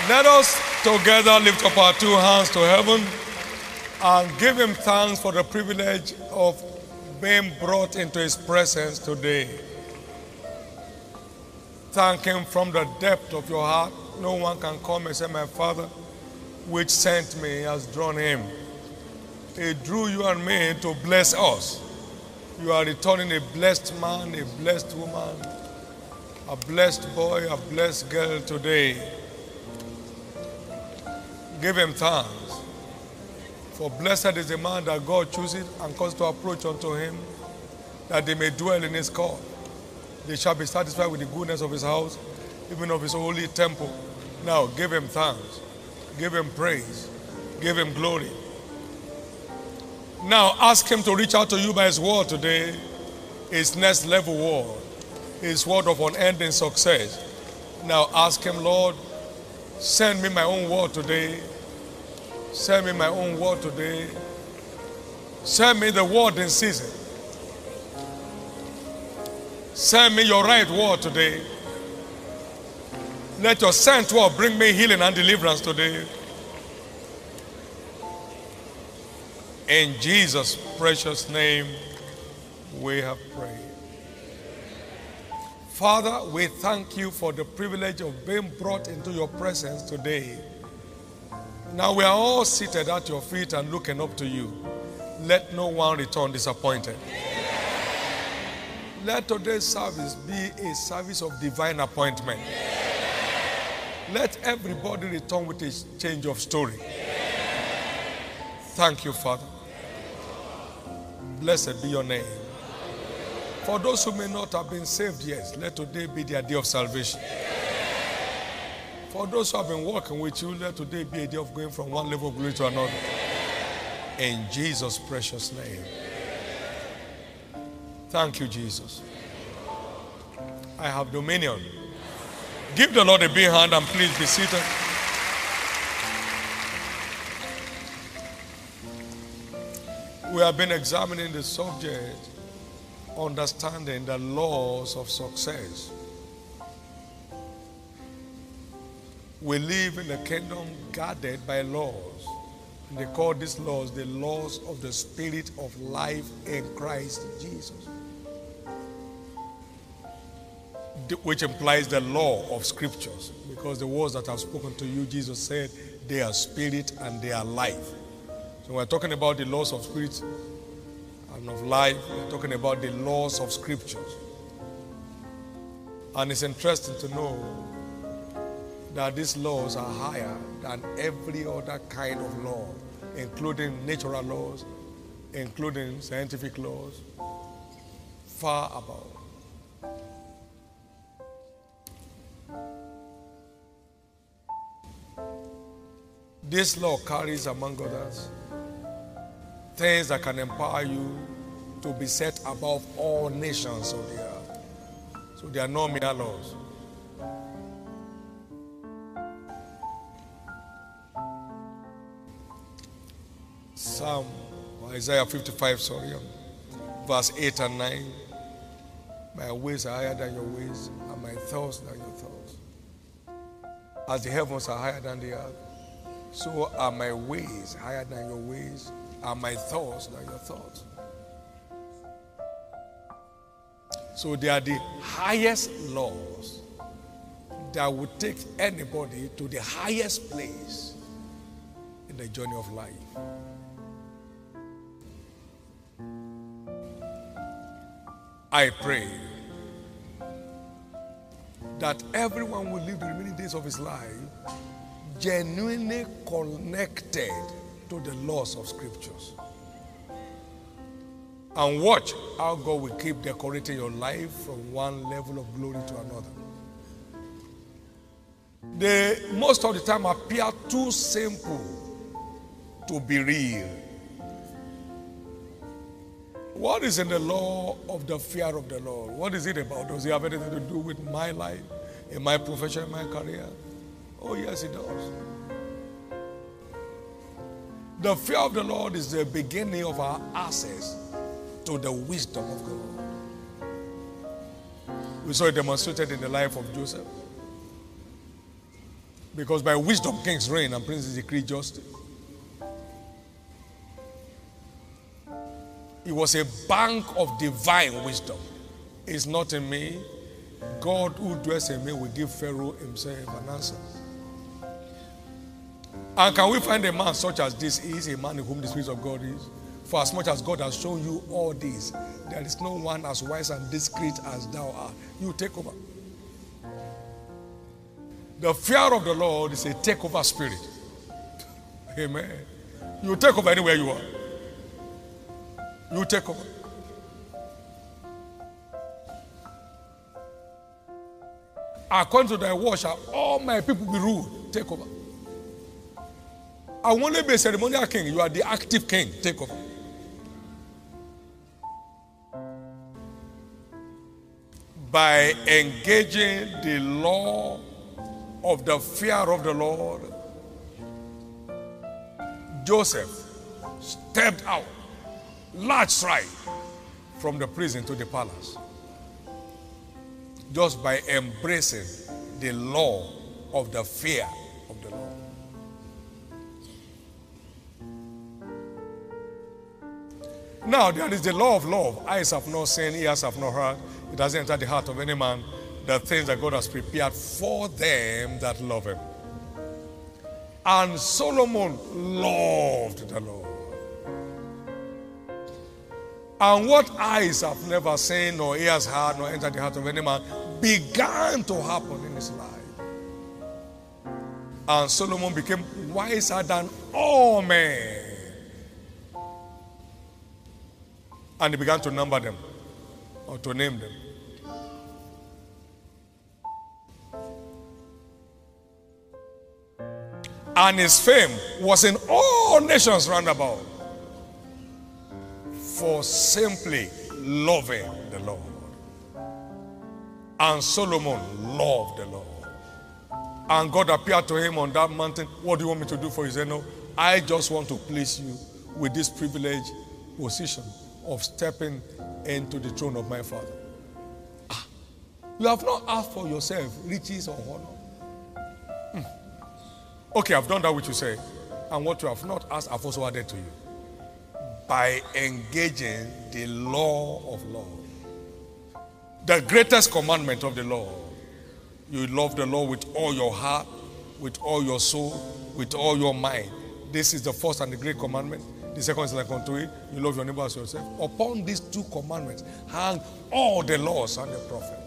Let us together lift up our two hands to heaven and give him thanks for the privilege of being brought into his presence today. Thank him from the depth of your heart. No one can come and say, my Father, which sent me, has drawn him. He drew you and me to bless us. You are returning a blessed man, a blessed woman, a blessed boy, a blessed girl today. Give him thanks. For blessed is the man that God chooses and causes to approach unto him, that they may dwell in his court. They shall be satisfied with the goodness of his house, even of his holy temple. Now give him thanks. Give him praise. Give him glory. Now ask him to reach out to you by his word today, his next level word, his word of unending success. Now ask him, Lord, send me my own word today. Send me my own word today. Send me the word in season. Send me your right word today. Let your sent word bring me healing and deliverance today. In Jesus' precious name, we have prayed. Father, we thank you for the privilege of being brought into your presence today. Now we are all seated at your feet and looking up to you. Let no one return disappointed. Let today's service be a service of divine appointment. Let everybody return with a change of story. Thank you, Father. Blessed be your name. For those who may not have been saved yet, let today be their day of salvation. For those who have been walking with you, let today be a day of going from one level of glory to another. In Jesus' precious name. Thank you, Jesus. I have dominion. Give the Lord a big hand and please be seated. We have been examining the subject, understanding the laws of success. We live in a kingdom guarded by laws. And they call these laws the laws of the Spirit of life in Christ Jesus, which implies the law of scriptures, because the words that I've spoken to you, Jesus said, they are spirit and they are life. So we're talking about the laws of spirit and of life. We're talking about the laws of scriptures. And it's interesting to know that these laws are higher than every other kind of law, including natural laws, including scientific laws, far above. This law carries, among others, things that can empower you to be set above all nations of the earth. So they are not mere laws. Isaiah 55, verse 8 and 9. My ways are higher than your ways, and my thoughts than your thoughts. As the heavens are higher than the earth, so are my ways higher than your ways, and my thoughts than your thoughts. So they are the highest laws that would take anybody to the highest place in the journey of life. I pray that everyone will live the remaining days of his life genuinely connected to the laws of scriptures. And watch how God will keep decorating your life from one level of glory to another. They most of the time appear too simple to be real. What is in the law of the fear of the Lord? What is it about? Does it have anything to do with my life, in my profession, in my career? Oh, yes, it does. The fear of the Lord is the beginning of our access to the wisdom of God. We saw it demonstrated in the life of Joseph. Because by wisdom kings reign and princes decree justice. It was a bank of divine wisdom. It's not in me. God who dwells in me will give Pharaoh himself an answer. And can we find a man such as this is, a man in whom the Spirit of God is? For as much as God has shown you all this, there is no one as wise and discreet as thou art. You take over. The fear of the Lord is a takeover spirit. Amen. You take over anywhere you are. You take over. According to thy word shall all my people be ruled. Take over. I won't only be a ceremonial king. You are the active king. Take over. By engaging the law of the fear of the Lord, Joseph stepped out, large stride, from the prison to the palace. Just by embracing the law of the fear of the Lord. Now there is the law of love. Eyes have not seen, ears have not heard. It doesn't enter the heart of any man. The things that God has prepared for them that love him. And Solomon loved the Lord. And what eyes have never seen, nor ears heard, nor entered the heart of any man, began to happen in his life. And Solomon became wiser than all men. And he began to number them, or to name them. And his fame was in all nations round about, for simply loving the Lord. And Solomon loved the Lord. And God appeared to him on that mountain. What do you want me to do for you? He said, no, I just want to place you with this privileged position of stepping into the throne of my Father. You have not asked for yourself riches or honor. Okay, I've done that which you say. And what you have not asked, I've also added to you. By engaging the law of love. The greatest commandment of the law. You love the Lord with all your heart, with all your soul, with all your mind. This is the first and the great commandment. The second is like unto it, you love your neighbor as yourself. Upon these two commandments hang all the laws and the prophets.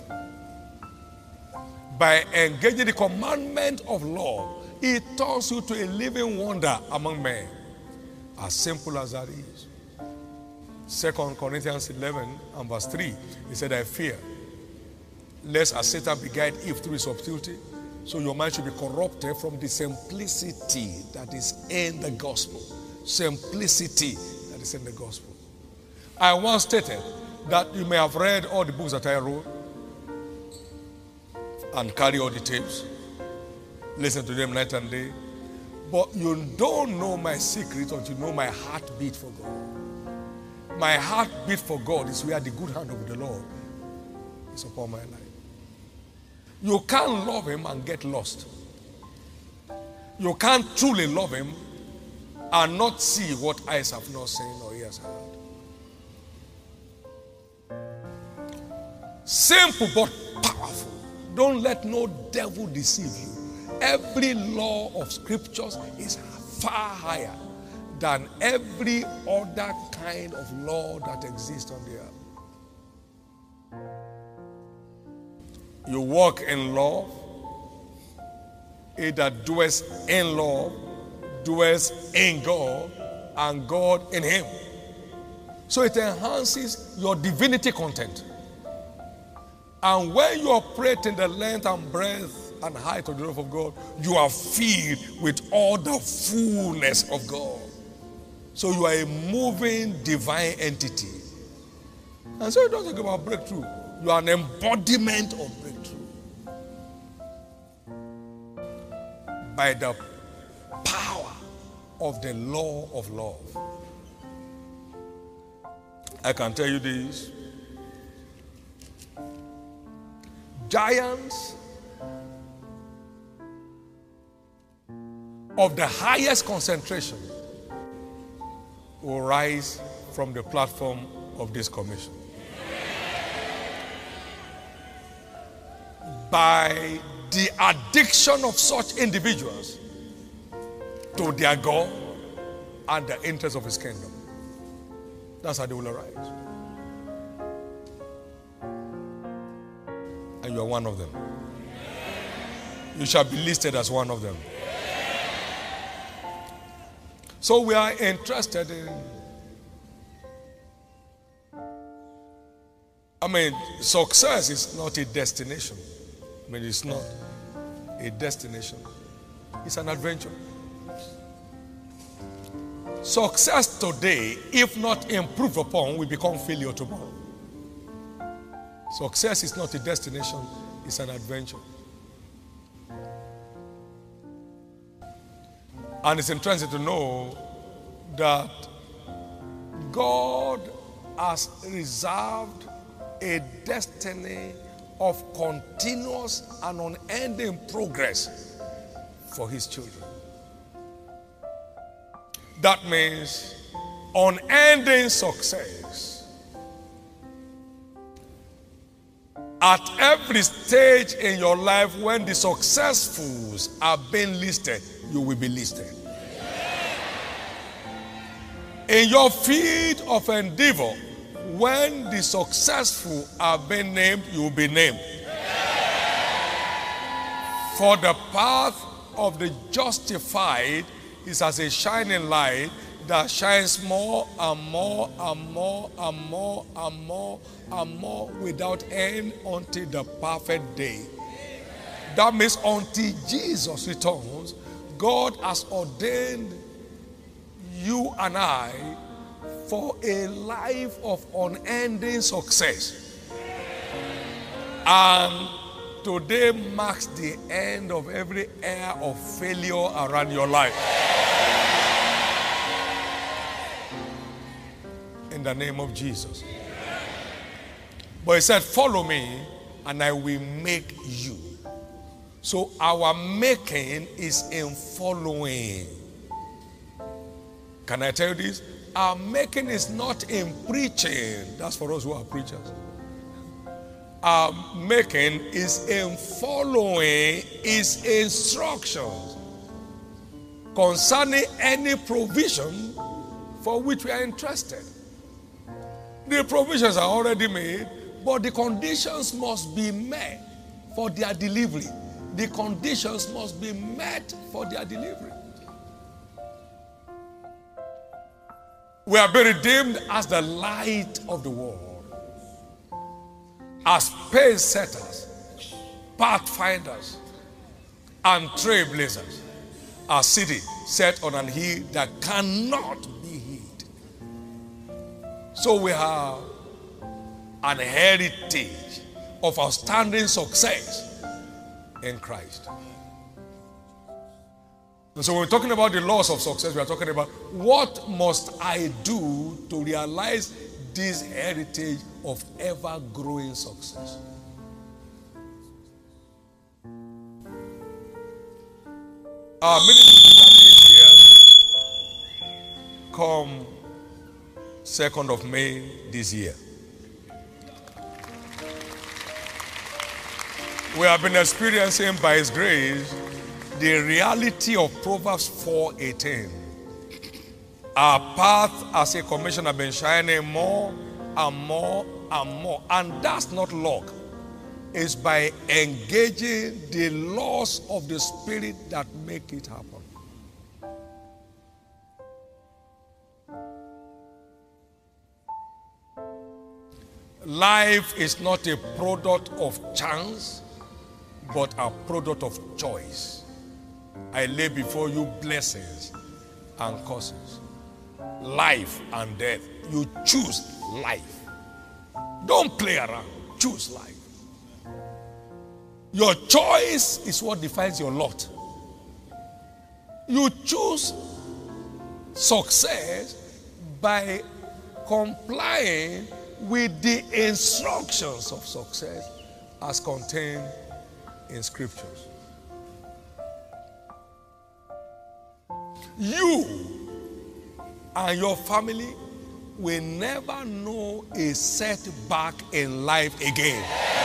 By engaging the commandment of love, it turns you to a living wonder among men. As simple as that is. 2 Corinthians 11 and verse 3, he said, I fear, lest as Satan beguiled Eve through his subtlety, so your mind should be corrupted from the simplicity that is in the gospel. Simplicity that is in the gospel. I once stated that you may have read all the books that I wrote and carry all the tapes, listen to them night and day, but you don't know my secret until you know my heartbeat for God. My heartbeat for God is where the good hand of the Lord is upon my life. You can't love him and get lost. You can't truly love him and not see what eyes have not seen or ears heard. Simple but powerful. Don't let no devil deceive you. Every law of scriptures is far higher than every other kind of law that exists on the earth. You walk in love. He that dwells in love dwells in God, and God in him. So it enhances your divinity content. And when you operate in the length and breadth and height of the love of God, you are filled with all the fullness of God. So you are a moving divine entity. And so it doesn't talk about breakthrough. You are an embodiment of breakthrough. By the power of the law of love. I can tell you this. Giants of the highest concentration will rise from the platform of this commission. By the addiction of such individuals to their God and the interests of his kingdom. That's how they will arise. And you are one of them. You shall be listed as one of them. So we are interested in, success is not a destination. It's not a destination. It's an adventure. Success today, if not improved upon, will become failure tomorrow. Success is not a destination, it's an adventure. And it's interesting to know that God has reserved a destiny of continuous and unending progress for his children. That means unending success. At every stage in your life, when the successfuls are being listed, you will be listed. In your field of endeavor, when the successful are being named, you will be named. For the path of the justified is as a shining light that shines more and more and more and more and more and more without end until the perfect day. That means until Jesus returns, God has ordained you and I for a life of unending success. And today marks the end of every era of failure around your life. In the name of Jesus. But he said, follow me and I will make you. So our making is in following. Can I tell you this? Our making is not in preaching. That's for us who are preachers. Our making is in following his instructions concerning any provision for which we are interested. The provisions are already made, but the conditions must be met for their delivery. The conditions must be met for their delivery. We are being redeemed as the light of the world, as pace setters, pathfinders, and trailblazers. A city set on an hill that cannot be hid. So we have an heritage of outstanding success in Christ. And so when we're talking about the laws of success, we are talking about what must I do to realize this heritage of ever-growing success. Our ministry here come 2nd of May this year. We have been experiencing by his grace the reality of Proverbs 4:18. Our path as a commission have been shining more and more and more. And that's not luck. It's by engaging the laws of the Spirit that make it happen. Life is not a product of chance, but a product of choice. I lay before you blessings and curses, life and death. You choose life. Don't play around. Choose life. Your choice is what defines your lot. You choose success by complying with the instructions of success as contained in scriptures. you and your family will never know a setback in life again.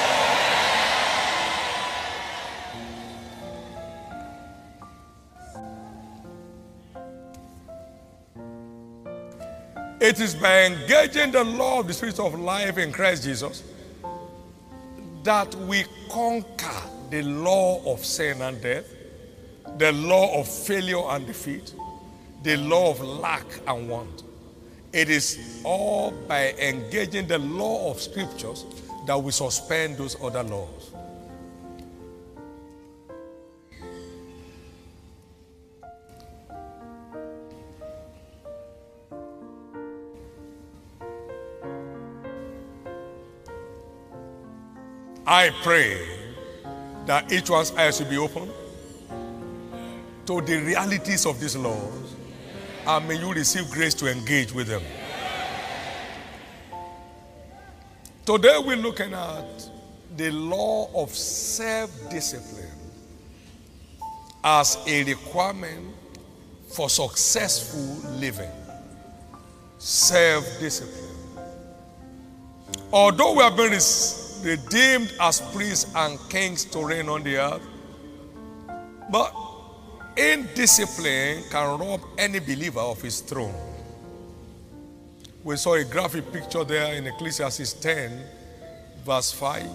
It is by engaging the law of the Spirit of life in Christ Jesus that we conquer the law of sin and death, the law of failure and defeat, the law of lack and want. It is all by engaging the law of scriptures that we suspend those other laws. I pray that each one's eyes will be open to the realities of these laws, and may you receive grace to engage with them. Today we're looking at the law of self-discipline as a requirement for successful living. Self-discipline. Although we have been redeemed as priests and kings to reign on the earth, but indiscipline can rob any believer of his throne. We saw a graphic picture there in Ecclesiastes 10, verse 5.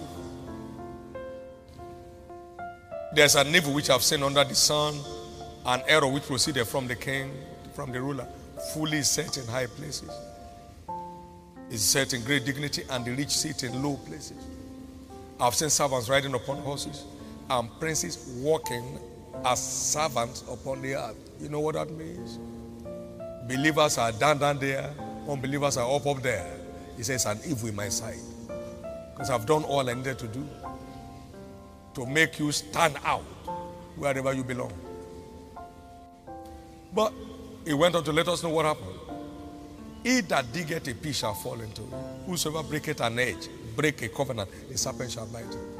There's an evil which I've seen under the sun, an error which proceeded from the king, from the ruler, fully set in high places. Is set in great dignity, and the rich sit in low places. I've seen servants riding upon horses and princes walking as servants upon the earth. You know what that means? Believers are down there, unbelievers are up there. He says, an evil in my sight. Because I've done all I needed to do to make you stand out wherever you belong. But he went on to let us know what happened. He that diggeth a pit shall fall into it. Whosoever breaketh an edge, break a covenant, a serpent shall bite him.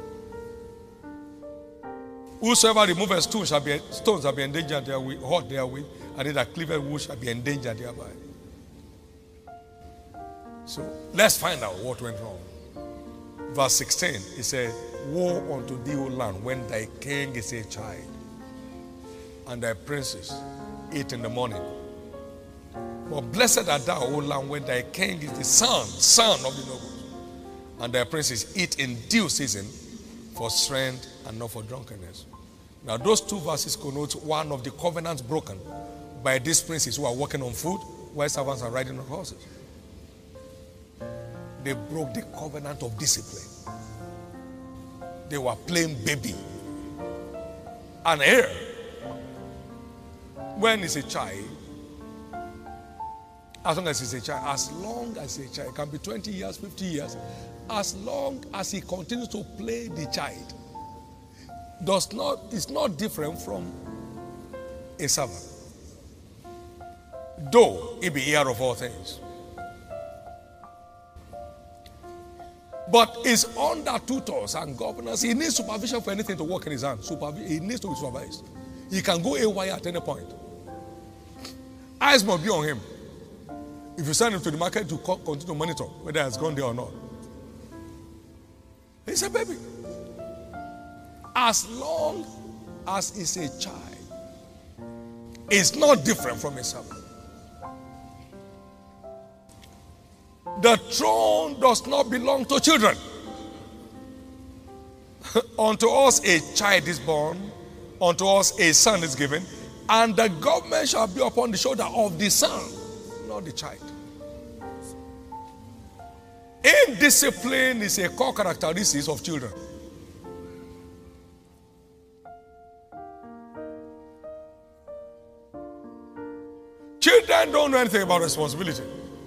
Whosoever removeth stones shall be endangered therewith, hurt therewith, and he that cleaveth wood shall be endangered thereby. So let's find out what went wrong. Verse 16, he said, woe unto thee, O land, when thy king is a child, and thy princes eat in the morning. But blessed art thou, O land, when thy king is the son of the nobles, and thy princes eat in due season for strength and not for drunkenness. Now those two verses connote one of the covenants broken by these princes who are working on food while servants are riding on horses. They broke the covenant of discipline. They were playing baby. And here, when it's a child, as long as he's a child, it can be 20 years, 50 years, as long as he continues to play the child, it's not different from a servant. Though he be heir of all things. But is under tutors and governors. He needs supervision for anything to work in his hand. He needs to be supervised. He can go away at any point. Eyes must be on him. If you send him to the market to continue to monitor whether he has gone there or not. He's a baby. As long as he's a child, it's not different from a servant. The throne does not belong to children. Unto us a child is born, unto us a son is given, and the government shall be upon the shoulder of the son, not the child. Indiscipline is a core characteristic of children. Children don't know anything about responsibility.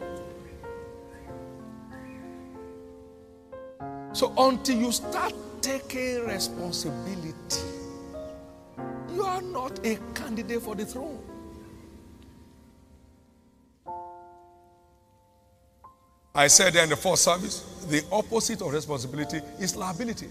So until you start taking responsibility, you are not a candidate for the throne. I said there in the first service, the opposite of responsibility is liability.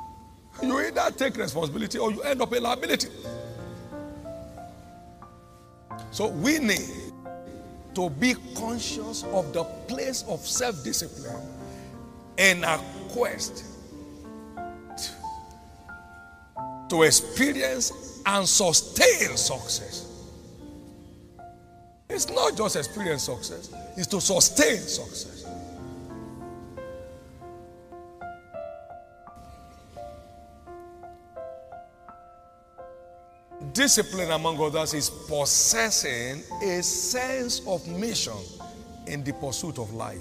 You either take responsibility or you end up a liability. So we need to be conscious of the place of self-discipline in our quest to experience and sustain success. It's not just experience success, it's to sustain success. Discipline, among others, is possessing a sense of mission in the pursuit of life.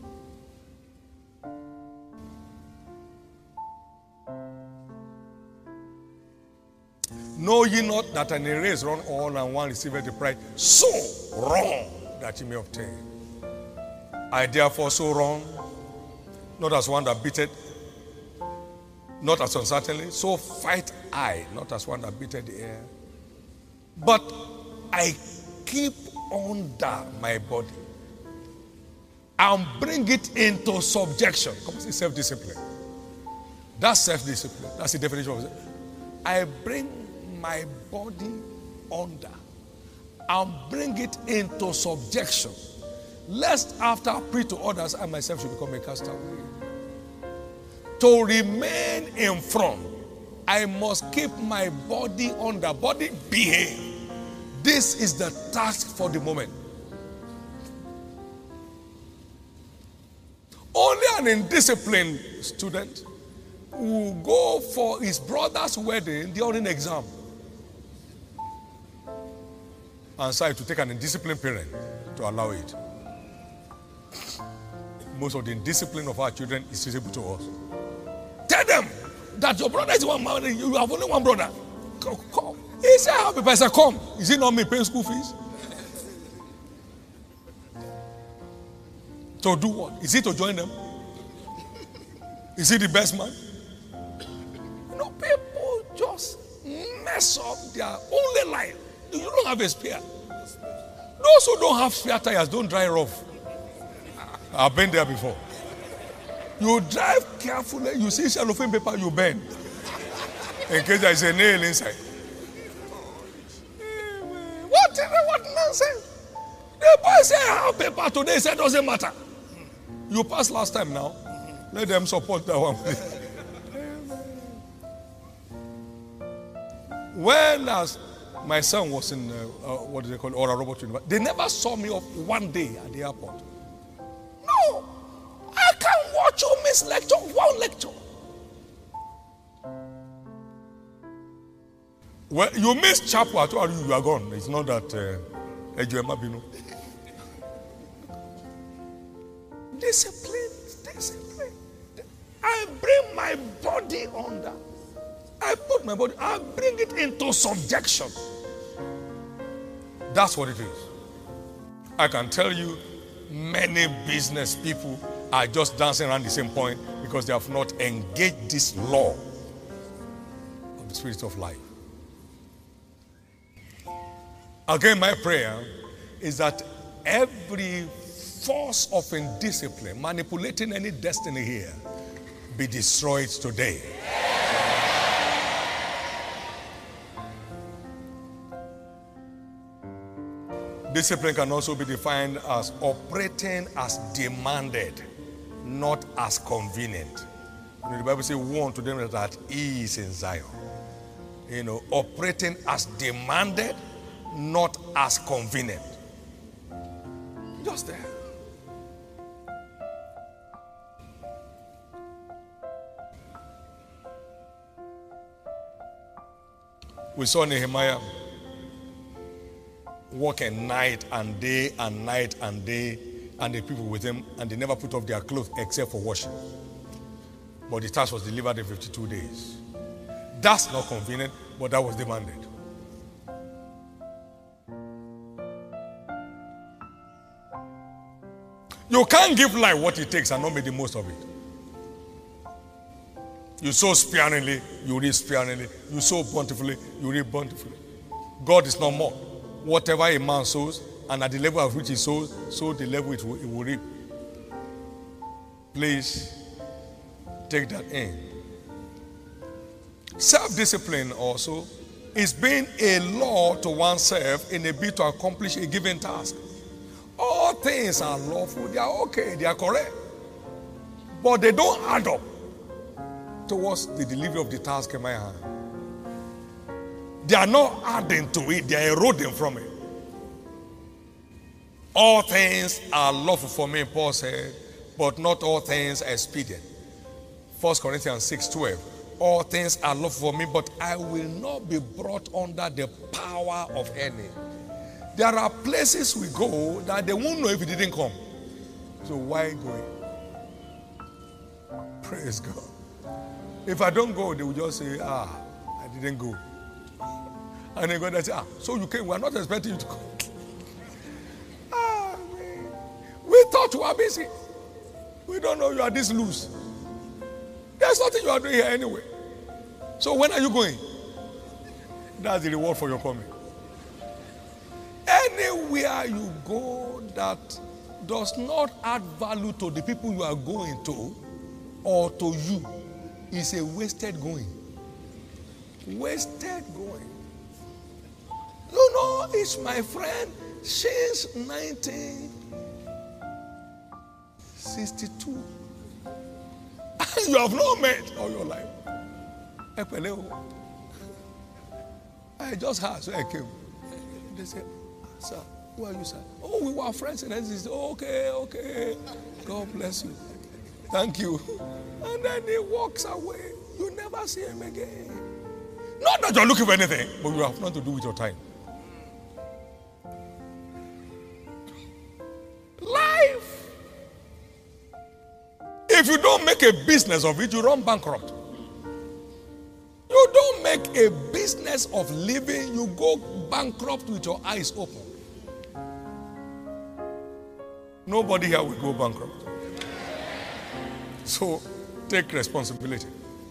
Know ye not that in a race run all and one receiveth the prize? So run that ye may obtain. I therefore so run, not as one that beateth, not as uncertainly, so fight I, not as one that beateth the air. But I keep under my body and bring it into subjection. Come on, see, self-discipline. That's self-discipline. That's the definition of it. I bring my body under and bring it into subjection, lest after I preach to others, I myself should become a castaway. To remain in front, I must keep my body under. Body, behave. This is the task for the moment. Only an indisciplined student will go for his brother's wedding during exam and decide to take an indisciplined parent to allow it. Most of the indiscipline of our children is visible to us. Tell them that your brother is one man, you have only one brother. Come. He said, I have a person, come. Is it not me paying school fees? To do what? Is it to join them? Is he the best man? You know, people just mess up their only life. You don't have a spare. Those who don't have spare tires don't drive rough. I've been there before. You drive carefully, you see cellophane paper, you bend. In case there is a nail inside. What nonsense? The boy said, I have paper today. He said, doesn't matter. You passed last time now. Let them support that one. When my son was in, what do they call it, Ora Robot University, they never saw me off one day at the airport. No. I can't watch you miss lecture, one lecture. Well, you miss chapel, I told you, you are gone. It's not that Discipline. I bring my body under. I put my body, I bring it into subjection. That's what it is. I can tell you, many business people are just dancing around the same point because they have not engaged this law of the spirit of life. Again, my prayer is that every force of indiscipline manipulating any destiny here be destroyed today. Discipline can also be defined as operating as demanded, not as convenient. You know, the Bible says, woe unto them that are at ease in Zion. You know, operating as demanded, not as convenient. Just there. We saw Nehemiah working night and day and night and day, and the people with him, and they never put off their clothes except for washing. But the task was delivered in 52 days. That's not convenient, but that was demanded. You can't give life what it takes and not make the most of it. You sow sparingly, you reap sparingly. You sow bountifully, you reap bountifully. God is not more. Whatever a man sows, and at the level of which he sows, so the level it will reap. Please take that in. Self-discipline also is being a law to oneself in a bid to accomplish a given task. All things are lawful, they are okay, they are correct. But they don't add up towards the delivery of the task in my hand. They are not adding to it, they are eroding from it. All things are lawful for me, Paul said, but not all things are expedient. 1 Corinthians 6:12. All things are lawful for me, but I will not be brought under the power of any. There are places we go that they won't know if it didn't come. So why going? Praise God. If I don't go, they will just say, I didn't go. And then God will say, so you came, we are not expecting you to come. Man. We thought you were busy. We don't know you are this loose. There's nothing you are doing here anyway. So when are you going? That's the reward for your coming. Anywhere you go that does not add value to the people you are going to or to you is a wasted going. Wasted going. You know, it's my friend since 1962. You have not met all your life. I just heard, so I came. They said, sir, who are you, sir? Oh, we were friends. And then he said, okay. God bless you. Thank you. And then he walks away. You never see him again. Not that you're looking for anything, but you have nothing to do with your time. Life. If you don't make a business of it, you run bankrupt. You don't make a business of living, you go bankrupt with your eyes open. Nobody here will go bankrupt. So take responsibility.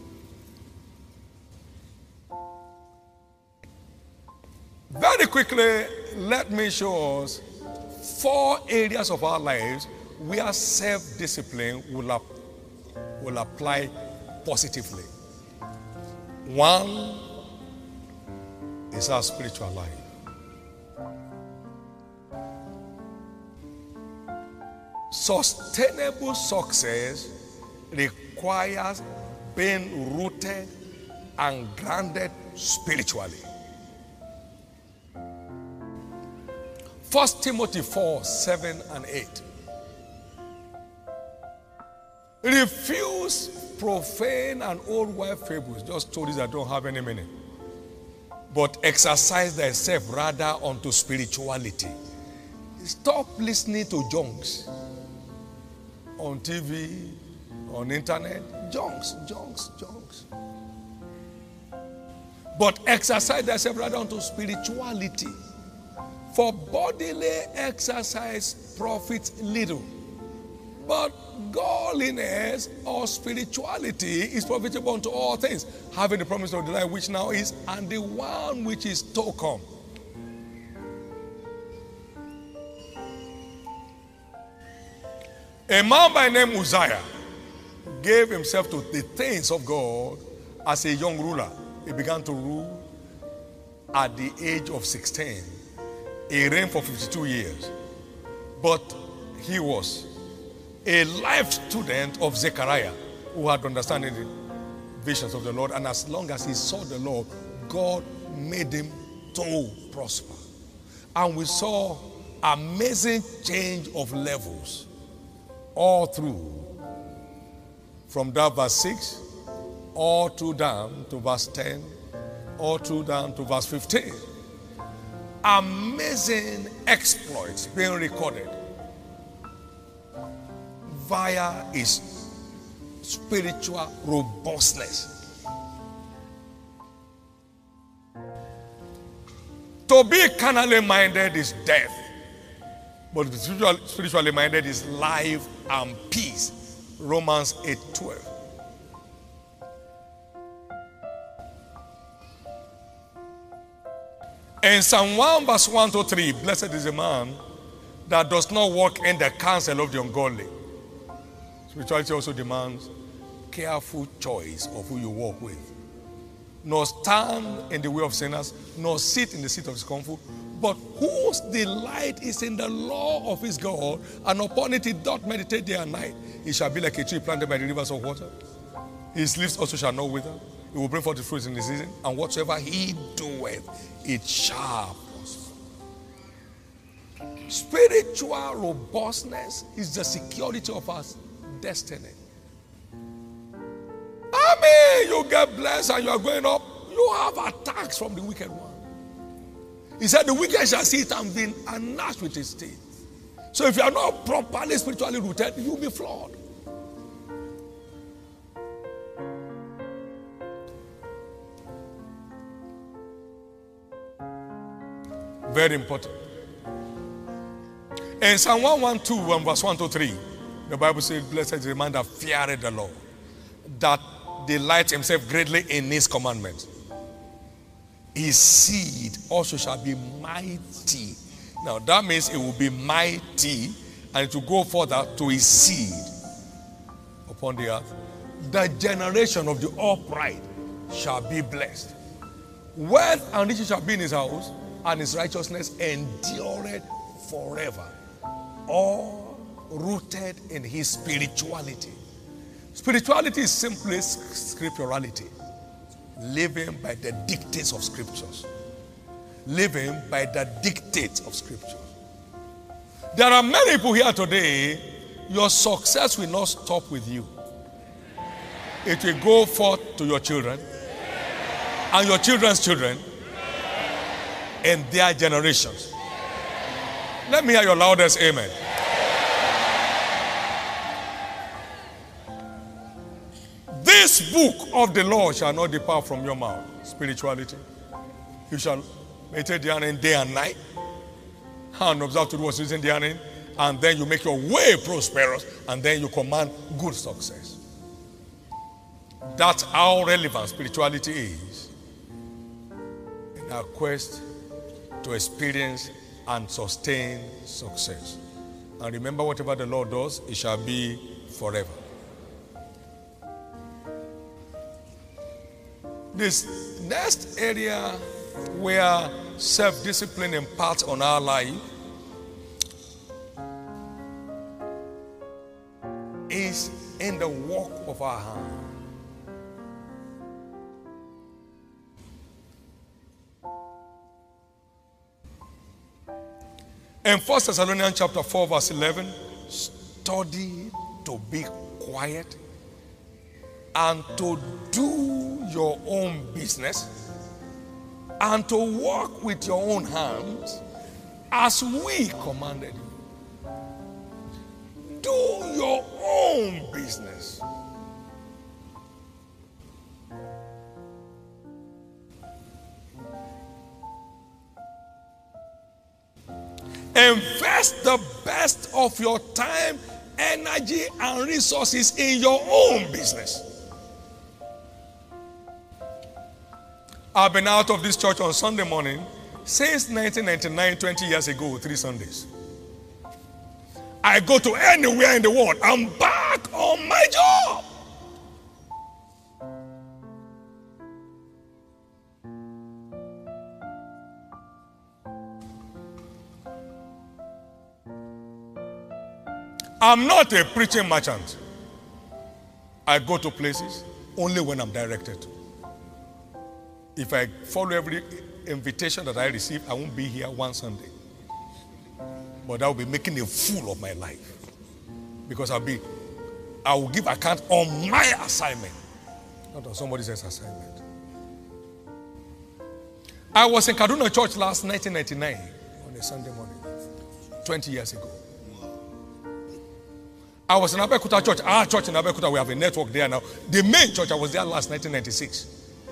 Very quickly, let me show us 4 areas of our lives where self-discipline will apply positively. 1 is our spiritual life. Sustainable success requires being rooted and grounded spiritually. 1 Timothy 4:7-8. Refuse profane and old wife fables, just stories that don't have any meaning. But exercise thyself rather unto spirituality. Stop listening to junks on TV, on internet. Junks. But exercise thyself rather unto spirituality. For bodily exercise profits little, but godliness or spirituality is profitable unto all things, having the promise of the life which now is, and the one which is to come. A man by name Uzziah gave himself to the things of God as a young ruler. He began to rule at the age of 16. He reigned for 52 years. But he was a life student of Zechariah, who had understanding the visions of the Lord. And as long as he saw the Lord, God made him to prosper. And we saw amazing change of levels all through. From that verse 6, all through down to verse 10, all through down to verse 15. Amazing exploits being recorded via his spiritual robustness. To be carnally minded is death, but to be spiritually minded is life and peace. Romans 8:12. In Psalm 1 verse 1-3, blessed is the man that does not walk in the counsel of the ungodly. Spirituality also demands careful choice of who you walk with. nor stand in the way of sinners, nor sit in the seat of scornful, but whose delight is in the law of his God, and upon it he doth meditate day and night. He shall be like a tree planted by the rivers of water. His leaves also shall not wither. He will bring forth his fruits in the season, and whatsoever he doeth, it shall prosper. Spiritual robustness is the security of our destiny. I mean, you get blessed and you are going up, you have attacks from the wicked one. He said the wicked shall see it and be gnashed with his teeth. So if you are not properly spiritually rooted, you will be flawed. Very important. In Psalm 112 and verse 1 to 3, the Bible says, blessed is the man that feareth the Lord, that delights himself greatly in his commandments. His seed also shall be mighty. Now that means it will be mighty, and it will go further to his seed upon the earth. The generation of the upright shall be blessed. Wealth and riches shall be in his house, and his righteousness endureth forever. All rooted in his spirituality. Spirituality is simply scripturality. Living by the dictates of scriptures. Living by the dictates of scripture. There are many people here today, your success will not stop with you. It will go forth to your children and your children's children and their generations. Let me hear your loudest amen. This book of the law shall not depart from your mouth. Spirituality. You shall meditate therein day and night, and observe to do what's written therein, and then you make your way prosperous, and then you command good success. That's how relevant spirituality is in our quest to experience and sustain success. And remember, whatever the Lord does, it shall be forever. This next area where self-discipline imparts on our life is in the work of our hand. In 1 Thessalonians chapter 4 verse 11, study to be quiet and to do your own business and to work with your own hands as we commanded you. Do your own business. Invest the best of your time, energy, and resources in your own business. I've been out of this church on Sunday morning since 1999, 20 years ago, 3 Sundays. I go to anywhere in the world. I'm back on my job. I'm not a preaching merchant. I go to places only when I'm directed to. If I follow every invitation that I receive, I won't be here one Sunday. But I will be making a fool of my life. Because I will give account on my assignment, not on somebody else's assignment. I was in Kaduna Church last 1999 on a Sunday morning, 20 years ago. I was in Abeokuta Church. Our church in Abeokuta, we have a network there now. The main church, I was there last 1996.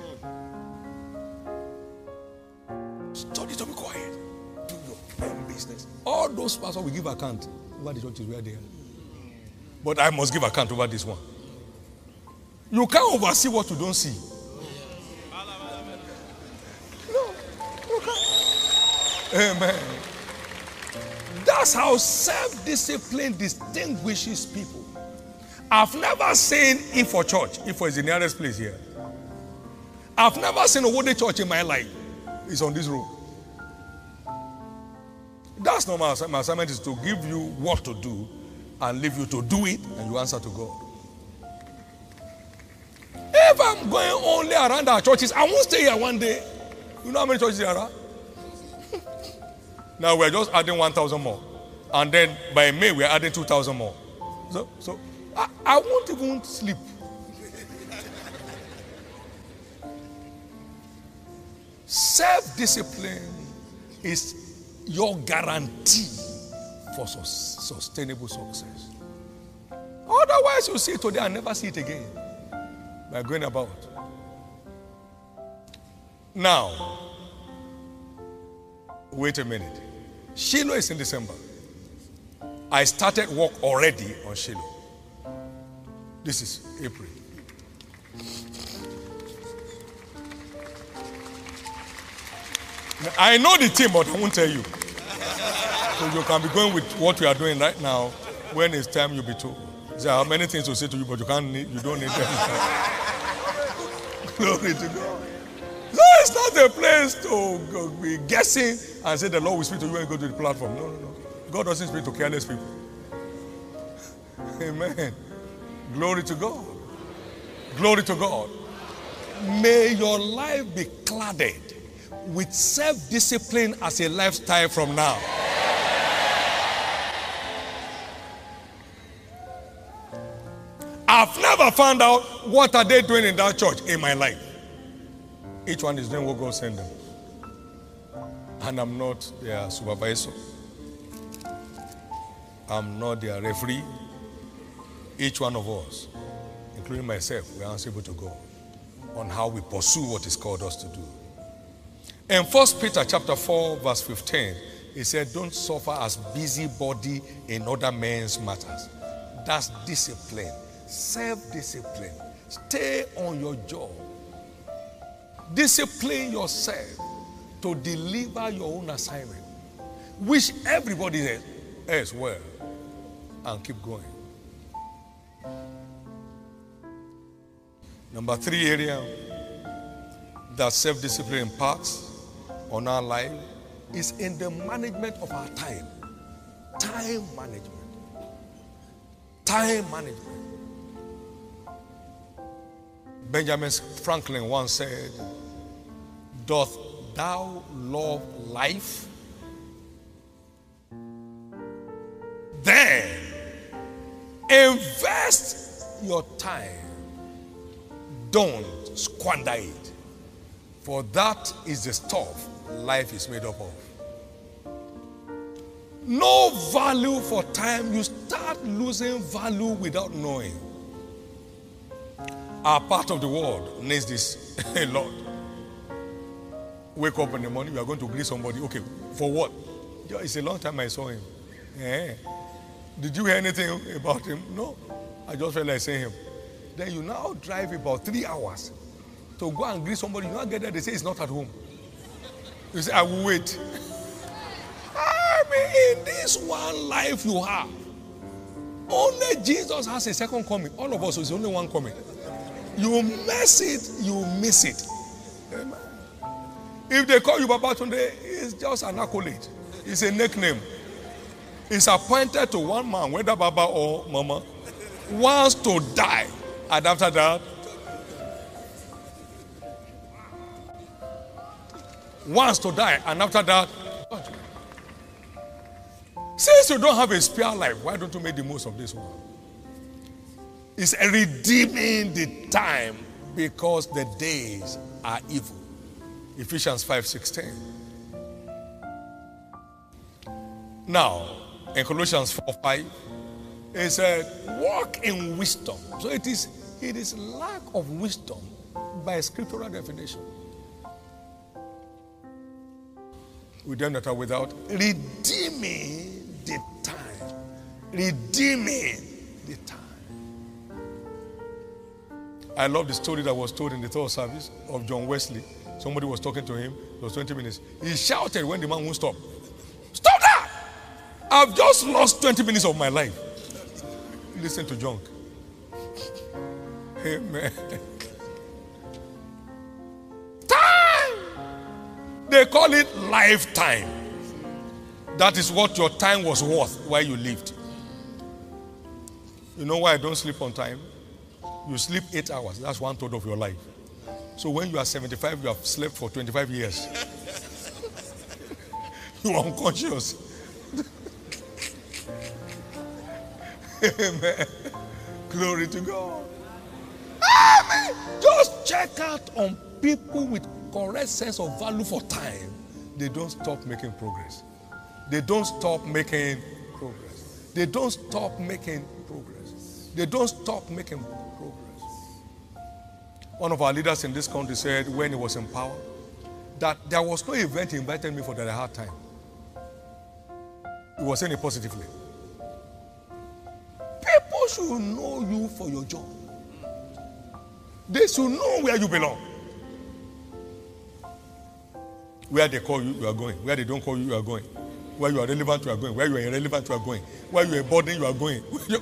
Study to be quiet. Do your own business. All those pastors will give account over the churches where they are. But I must give account over this one. You can't oversee what you don't see. No, you can't. Amen. That's how self-discipline distinguishes people. I've never seen Ifo Church. Ifo is the nearest place here. I've never seen a Wode church in my life. It's on this road. That's not my assignment. My assignment is to give you what to do and leave you to do it, and you answer to God. If I'm going only around our churches, I won't stay here one day. You know how many churches there are? Now we're just adding 1,000 more. And then by May, we're adding 2,000 more. So I won't even sleep. Self-discipline is your guarantee for sustainable success. Otherwise, you see it today and never see it again. We're going about. Now, wait a minute. Sᴇʟꜰ is in December. I started work already on Sᴇʟꜰ. This is April. I know the team, but I won't tell you. So you can be going with what we are doing right now. When it's time, you'll be told. There are many things to say to you, but you don't need them. Glory to God. So it's not a place to be guessing and say the Lord will speak to you when you go to the platform. No. God doesn't speak to careless people. Amen. Glory to God. Glory to God. May your life be cladded with self-discipline as a lifestyle from now. I've never found out what are they doing in that church in my life. Each one is doing what God sent them. And I'm not their supervisor. I'm not their referee. Each one of us, including myself, we are answerable to God on how we pursue what He's called us to do. In 1 Peter chapter 4, verse 15, he said, don't suffer as busybody in other men's matters. That's discipline. Self-discipline. Stay on your job. Discipline yourself to deliver your own assignment. Wish everybody else well and keep going. Number 3 area that self-discipline imparts on our life is in the management of our time. Time management. Time management. Benjamin Franklin once said, doth thou love life? Then invest your time. Don't squander it. For that is the stuff life is made up of. No value for time. You start losing value without knowing. Our part of the world needs this a lot. Wake up in the morning, you are going to greet somebody. Okay, for what? It's a long time I saw him. Did you hear anything about him? No. I just felt like saying him. Then you now drive about 3 hours to go and greet somebody. You now get there, they say he's not at home. You say, I will wait. I mean, in this one life you have, only Jesus has a second coming. All of us is only one coming. You mess it, you miss it. Amen. If they call you Baba today, it's just an accolade. It's a nickname. It's appointed to one man, whether Baba or Mama, wants to die. And after that, wants to die. And after that, since you don't have a spare life, why don't you make the most of this one? It's redeeming the time because the days are evil. Ephesians 5:16. Now, in Colossians 4:5, it said, walk in wisdom. So it is lack of wisdom by scriptural definition. With them that are without, redeeming the time. Redeeming the time. I love the story that was told in the third service of John Wesley. Somebody was talking to him. It was 20 minutes. He shouted when the man won't stop. Stop that! I've just lost 20 minutes of my life. Listen to junk. Amen. They call it lifetime. That is what your time was worth while you lived. You know why I don't sleep on time? You sleep 8 hours. That's 1/3 of your life. So when you are 75, you have slept for 25 years. You are unconscious. Amen. Glory to God. Amen. Just check out on people with correct sense of value for time. They don't stop making progress. They don't stop making progress. They don't stop making progress. They don't stop making progress. One of our leaders in this country said when he was in power that there was no event he invited me for that I had time. He was saying it positively. People should know you for your job. They should know where you belong. Where they call you, you are going. Where they don't call you, you are going. Where you are relevant, you are going. Where you are irrelevant, you are going. Where you are burdened, you are going.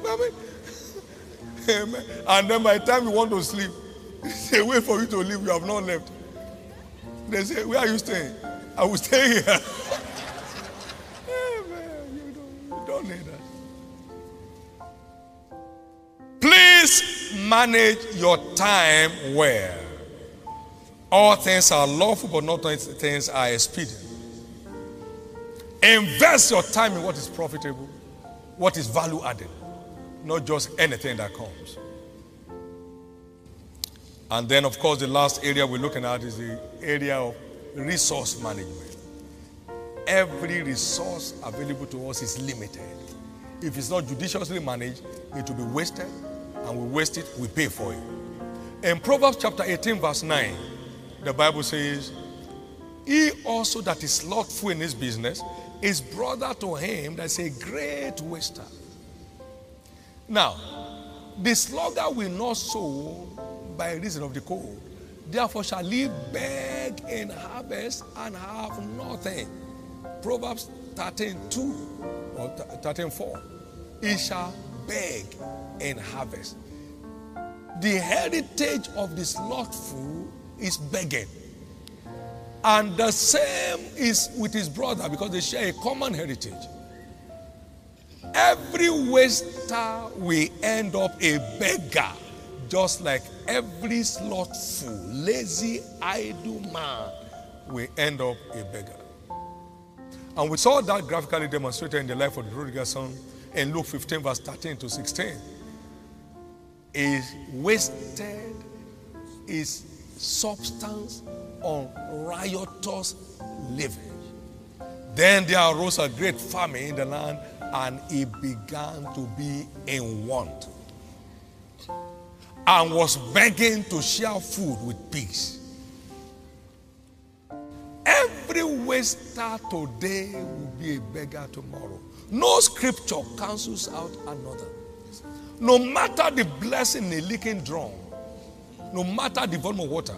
Amen. And then by the time you want to sleep, they wait for you to leave, you have not left. They say, where are you staying? I will stay here. Amen. You don't need that. Please manage your time well. All things are lawful, but not all things are expedient. Invest your time in what is profitable, what is value added, not just anything that comes. And then, of course, the last area we're looking at is the area of resource management. Every resource available to us is limited. If it's not judiciously managed, it will be wasted, and we waste it, we pay for it. In Proverbs chapter 18, verse 9, the Bible says, he also that is slothful in his business is brother to him that is a great waster. Now, the sluggard will not sow by reason of the cold. Therefore shall he beg in harvest and have nothing. Proverbs 13:2 or 13:4. He shall beg in harvest. The heritage of the slothful is begging. And the same is with his brother because they share a common heritage. Every waster will end up a beggar, just like every slothful, lazy, idle man will end up a beggar. And we saw that graphically demonstrated in the life of the prodigal son in Luke 15, verse 13 to 16. Is wasted his substance on riotous living. Then there arose a great famine in the land, and he began to be in want, and was begging to share food with pigs. Every waster today will be a beggar tomorrow. No scripture cancels out another. No matter the blessing in a leaking drum, no matter the volume of water,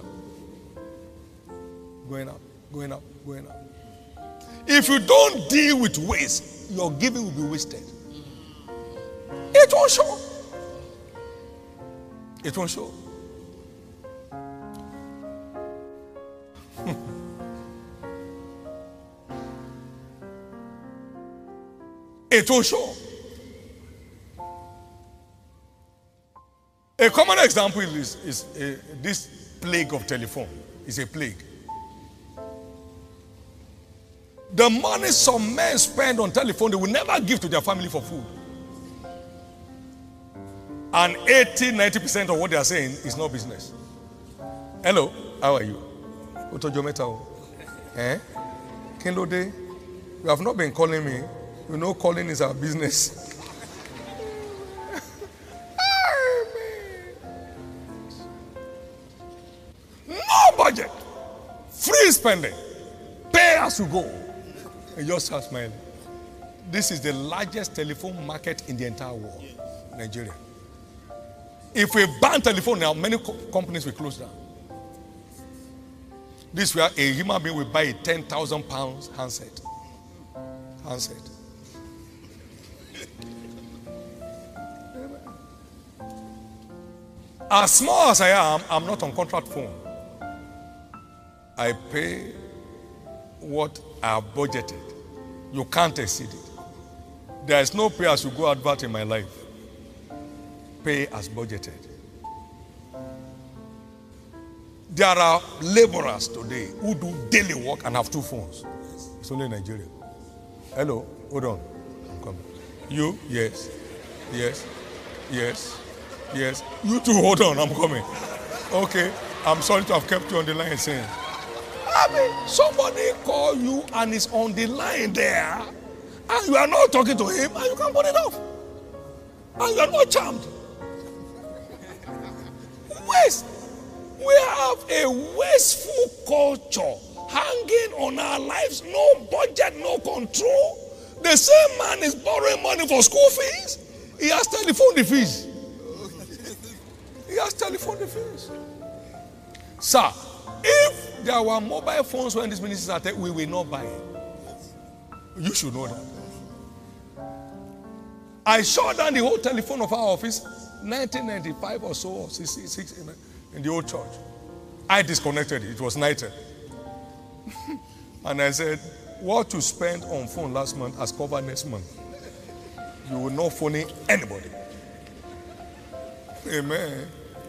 going up, going up, going up. If you don't deal with waste, your giving will be wasted. It won't show. It won't show. It won't show. A common example is this plague of telephone. It's a plague. The money some men spend on telephone, they will never give to their family for food. And 80-90% of what they are saying is not business. Hello, how are you? Eh? Kindode, you have not been calling me. You know calling is our business. No budget. Free spending. Pay as you go. And just start smiling. This is the largest telephone market in the entire world. Nigeria. If we ban telephone now, many companies will close down. This is where a human being will buy a 10,000 pounds handset. As small as I am, I'm not on contract phone. I pay what I have budgeted. You can't exceed it. There is no pay as you go advert in my life. Pay as budgeted. There are laborers today who do daily work and have 2 phones. It's only in Nigeria. Hello, hold on. I'm coming. You? Yes. Yes. Yes. Yes. You too, hold on. I'm coming. Okay. I'm sorry to have kept you on the line saying. I mean, somebody call you and is on the line there, and you are not talking to him, and you can't put it off. And you are not charmed. Waste. We have a wasteful culture hanging on our lives. No budget, no control. The same man is borrowing money for school fees. He has telephone the fees. He has telephone the fees. Sir, if there were mobile phones when these ministers are taking, we will not buy it. You should know that. I shut down the whole telephone of our office 1995 or so, or 66 in the old church. I disconnected it. It was night. And I said, what you spent on phone last month has covered next month. You will not phone anybody. Amen.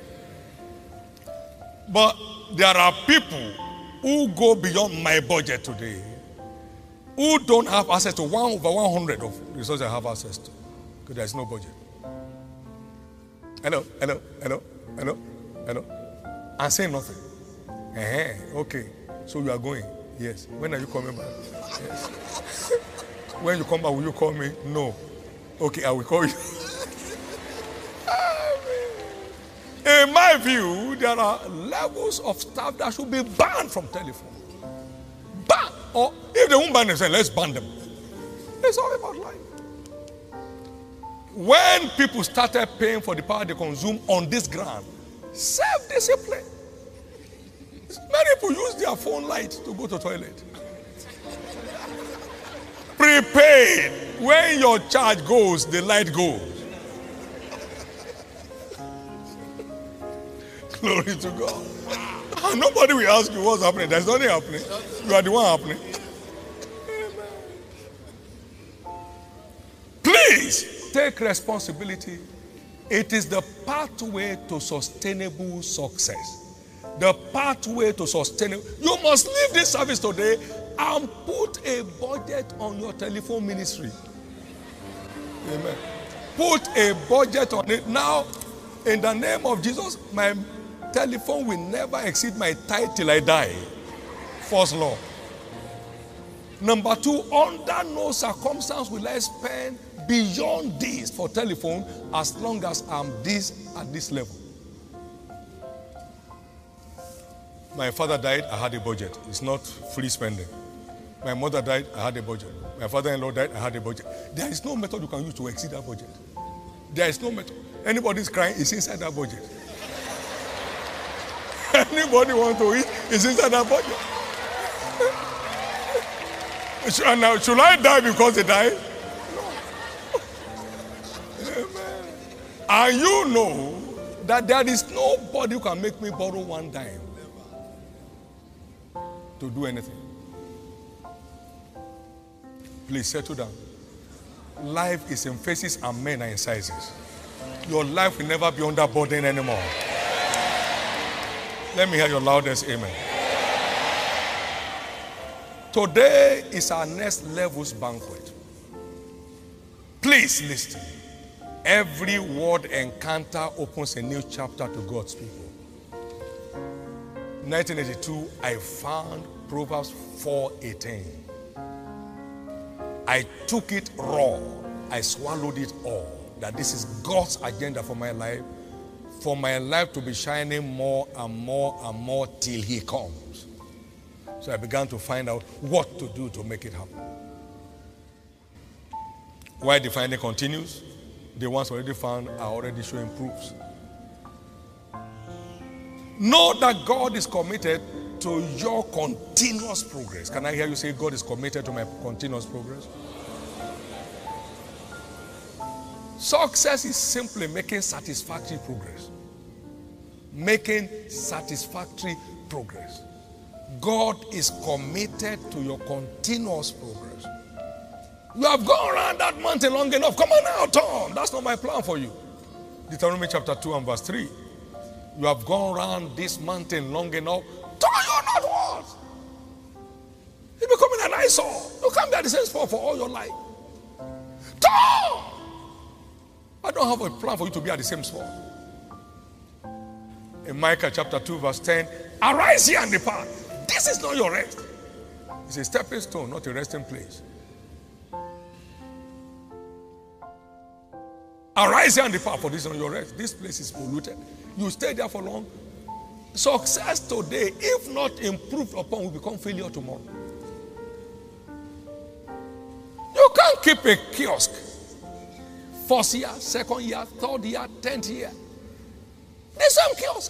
But there are people who go beyond my budget today, who don't have access to 1 over 100 of the resources I have access to, because there is no budget. Hello, hello, hello, hello, hello. And say nothing. Okay, so you are going? Yes. When are you coming back? Yes. When you come back, will you call me? No. Okay, I will call you. In my view, there are levels of staff that should be banned from telephone. Banned. Or if they won't ban themselves, let's ban them. It's all about life. When people started paying for the power they consume on this ground, self-discipline. Many people use their phone light to go to the toilet. Prepaid. When your charge goes, the light goes. Glory to God. And nobody will ask you what's happening. There's nothing happening. You are the one happening. Please take responsibility. It is the pathway to sustainable success. The pathway to sustainable. You must leave this service today and put a budget on your telephone ministry. Amen. Put a budget on it. Now, in the name of Jesus, my telephone will never exceed my tithe till I die. First law. Number 2, under no circumstance will I spend beyond this for telephone as long as I'm this at this level. My father died, I had a budget. It's not free spending. My mother died, I had a budget. My father-in-law died, I had a budget. There is no method you can use to exceed that budget. There is no method. Anybody's crying, it's inside that budget. Anybody want to eat, it's inside that budget. Now, should I die because they died? No. Amen. And you know that there is nobody who can make me borrow 1 dime to do anything. Please settle down. Life is in phases and men are in sizes. Your life will never be under burden anymore. Let me hear your loudest amen. Today is our next levels banquet. Please listen. Every word encounter opens a new chapter to God's people. 1982, I found Proverbs 4:18. I took it raw. I swallowed it all. That this is God's agenda for my life to be shining more and more and more till He comes. So I began to find out what to do to make it happen. Why the finding continues? The ones already found are already showing proofs. Know that God is committed to your continuous progress. Can I hear you say God is committed to my continuous progress? Success is simply making satisfactory progress. Making satisfactory progress. God is committed to your continuous progress. You have gone around that mountain long enough. Come on now, turn. That's not my plan for you. Deuteronomy chapter 2 and verse 3. You have gone around this mountain long enough. Turn you northwards. You're becoming an eyesore. You can't be at the same spot for all your life. Turn. I don't have a plan for you to be at the same spot. In Micah chapter 2 verse 10, arise here and depart. This is not your rest. It's a stepping stone, not a resting place. Arise here and depart, for this is not your rest. This place is polluted. You stay there for long. Success today, if not improved upon, will become failure tomorrow. You can't keep a kiosk. First year, second year, third year, 10th year. The same kiosk.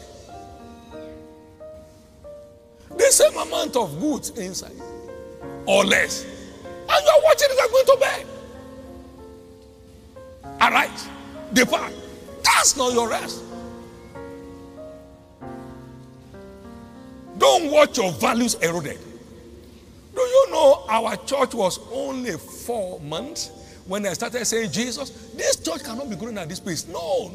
The same amount of goods inside. Or less. And you are watching it like going to bed. Arise. Depart. That's not your rest. Don't watch your values eroded. Do you know our church was only 4 months when I started saying, Jesus, this church cannot be growing at this pace. No.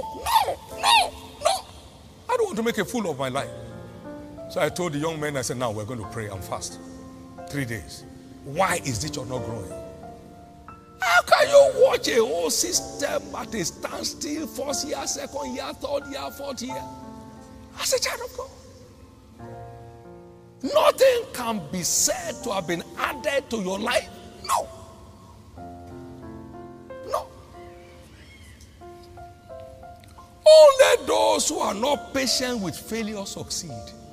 I don't want to make a fool of my life. So I told the young men, I said, now we're going to pray and fast. 3 days. Why is this church not growing? How can you watch a whole system at a standstill, first year, second year, third year, fourth year? As a child of God. Nothing can be said to have been added to your life. No. Only those who are not patient with failure succeed.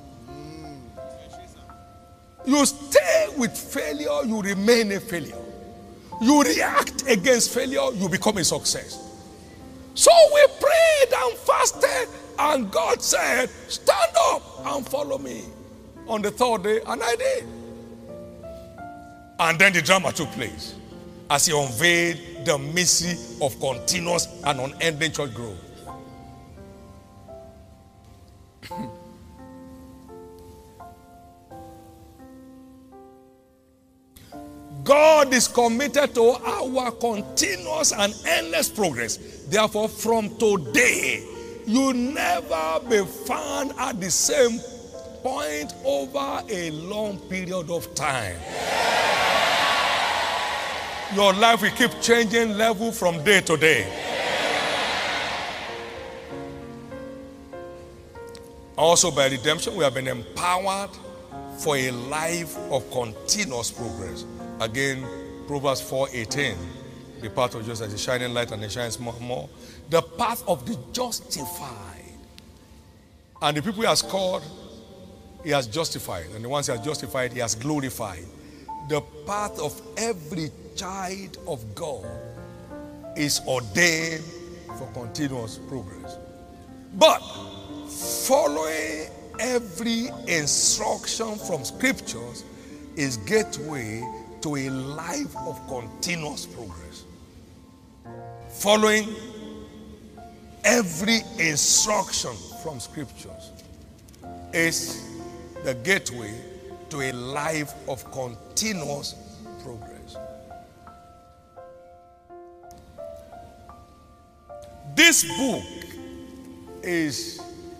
You stay with failure, you remain a failure. You react against failure, you become a success. So we prayed and fasted, and God said, stand up and follow me. On the third day, and I did. And then the drama took place as he unveiled the mystery of continuous and unending church growth. God is committed to our continuous and endless progress. Therefore, from today, you never be found at the same point over a long period of time. Your life will keep changing level from day to day. Also, by redemption, we have been empowered for a life of continuous progress. Again, Proverbs 4:18, the path of justice is a shining light and it shines more and more. The path of the justified. And the people he has called, he has justified. And the ones he has justified, he has glorified. The path of every child of God is ordained for continuous progress. But following every instruction from scriptures is gateway to a life of continuous progress. Following every instruction from scriptures is the gateway to a life of continuous progress. This book is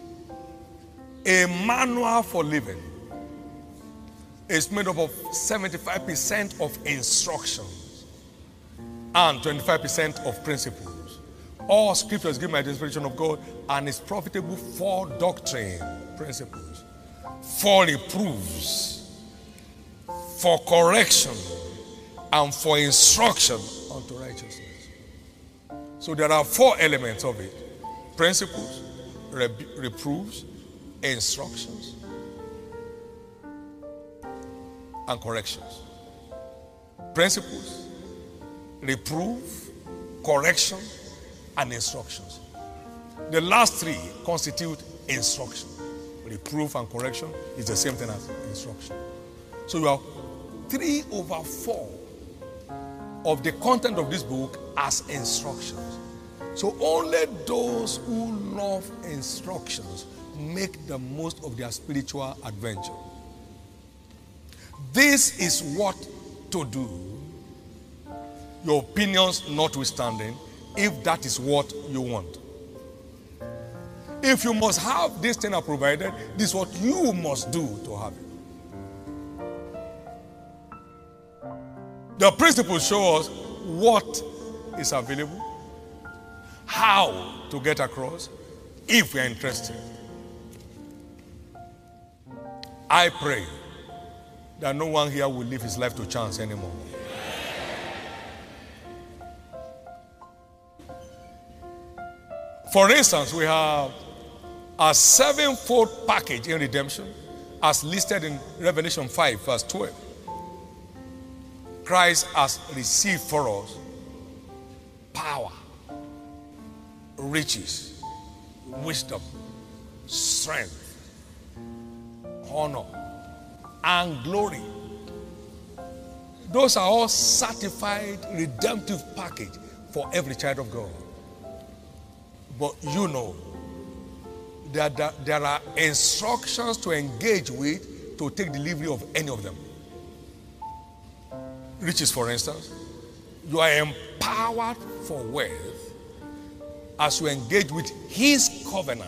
a manual for living. It's made up of 75% of instructions and 25% of principles. All scriptures given by the inspiration of God and is profitable for doctrine, principles, for reproofs, for correction, and for instruction unto righteousness. So there are 4 elements of it: principles, reproofs, instructions, and corrections. Principles, reproof, correction, and instructions. The last 3 constitute instruction. Reproof and correction is the same thing as instruction. So you have 3/4 of the content of this book as instructions. So only those who love instructions make the most of their spiritual adventure. This is what to do, your opinions notwithstanding, if that is what you want. If you must have this thing provided, this is what you must do to have it. The principles show us what is available, how to get across, if we are interested. I pray that no one here will live his life to chance anymore. For instance, we have a sevenfold package in redemption as listed in Revelation 5 verse 12. Christ has received for us power, riches, wisdom, strength, honor, and glory. Those are all certified redemptive package for every child of God. But you know that there are instructions to engage with to take delivery of any of them. Riches, for instance, you are empowered for wealth as you engage with his covenant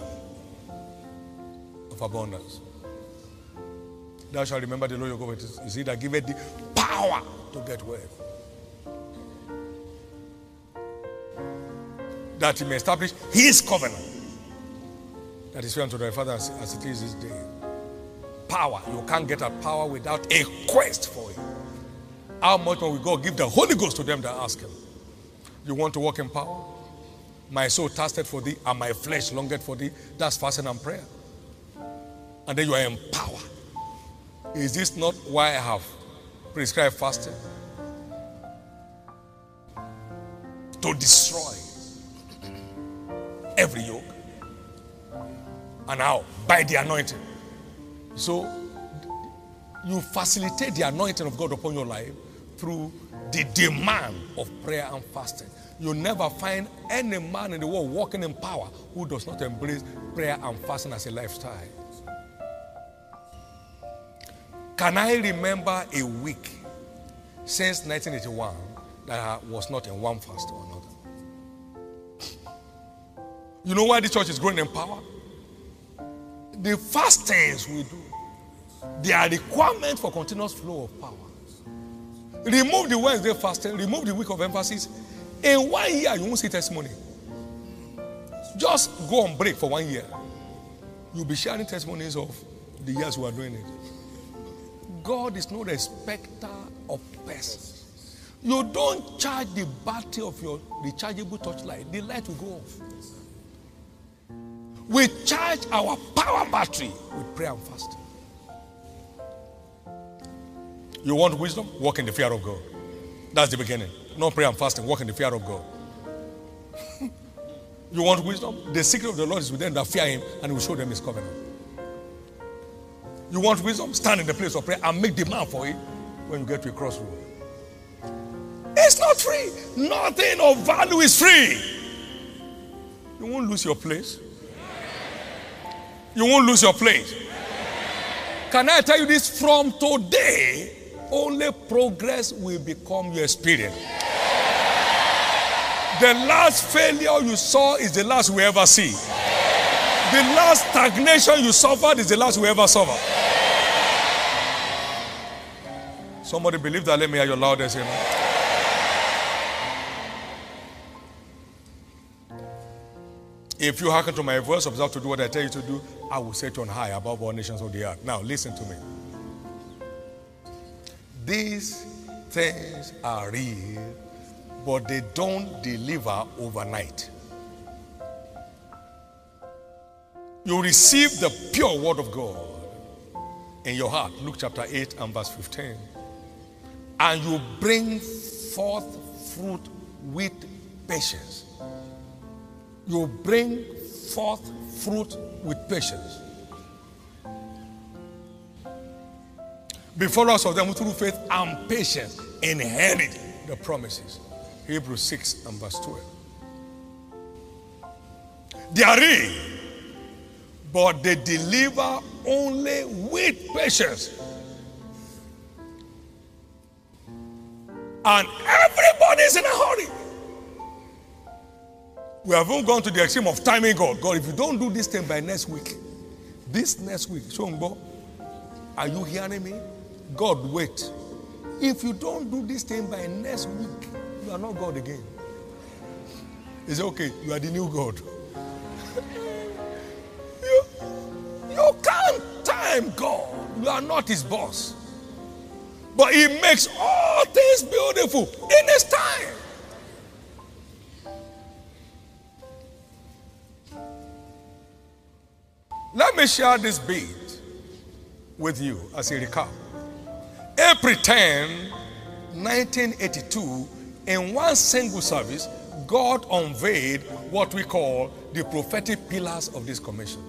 of abundance. Thou shalt remember the Lord your God is he that giveth thee power to get wealth, that he may establish his covenant. That is fair unto thy father as it is this day. Power. You can't get that power without a quest for it. How much more will God give the Holy Ghost to them that ask him? You want to walk in power? My soul thirsted for thee, and my flesh longed for thee. That's fasting and prayer. And then you are in power. Is this not why I have prescribed fasting? To destroy every yoke. And how? By the anointing. So, you facilitate the anointing of God upon your life through the demand of prayer and fasting. You'll never find any man in the world walking in power who does not embrace prayer and fasting as a lifestyle. Can I remember a week since 1981 that I was not in one fast or another? You know why the church is growing in power? The fastings we do, they are requirements for continuous flow of power. Remove the Wednesday fasting, remove the week of emphasis. In 1 year, you won't see testimony. Just go on break for 1 year. You'll be sharing testimonies of the years we are doing it. God is no respecter of persons. You don't charge the battery of your rechargeable torchlight, the light will go off. We charge our power battery with prayer and fasting. You want wisdom? Walk in the fear of God. That's the beginning. No prayer and fasting. Walk in the fear of God. You want wisdom? The secret of the Lord is with them that fear him, and he will show them his covenant. You want wisdom? Stand in the place of prayer and make demand for it when you get to a crossroad. It's not free. Nothing of value is free. You won't lose your place. You won't lose your place. Can I tell you this? From today, only progress will become your experience. The last failure you saw is the last we ever see. The last stagnation you suffered is the last we ever suffer. Somebody believe that? Let me hear your loudest amen. If you hearken to my voice, observe to do what I tell you to do, I will set you on high above all nations of the earth. Now listen to me. These things are real, but they don't deliver overnight. You receive the pure word of God in your heart. Luke chapter 8 and verse 15. And you bring forth fruit with patience. You bring forth fruit with patience. Before us of them through faith and patience inherit the promises. Hebrews 6 and verse 12. They are real, but they deliver only with patience. And everybody is in a hurry. We have even gone to the extreme of timing God. God, if you don't do this thing by next week, Shombo, are you hearing me? God, wait. If you don't do this thing by next week, you are not God again. It's okay, you are the new God. You can't time God. You are not his boss. But he makes all things beautiful in his time. Let me share this bit with you as a recap. April 10, 1982, in one single service, God unveiled what we call the prophetic pillars of this commission.